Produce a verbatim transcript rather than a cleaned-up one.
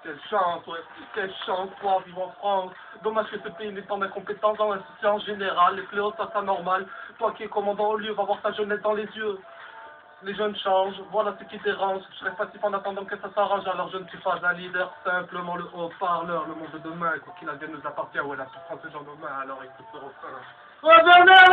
Quelle chance, ouais, quelle chance, toi, vivre en France. Dommage que ce pays n'ait pas d'incompétence dans l'institution générale, les fléaux, ça, c'est normal. Toi qui es commandant au lieu, va voir ta jeunesse dans les yeux. Les jeunes changent, voilà ce qui dérange. Je reste passif en attendant que ça s'arrange, alors je ne suis pas un leader, simplement le haut-parleur. Le monde de demain, quoi qu'il advienne, nous appartient, ouais, la souffrance est dans nos mains, alors écoute ce refrain. Revenez!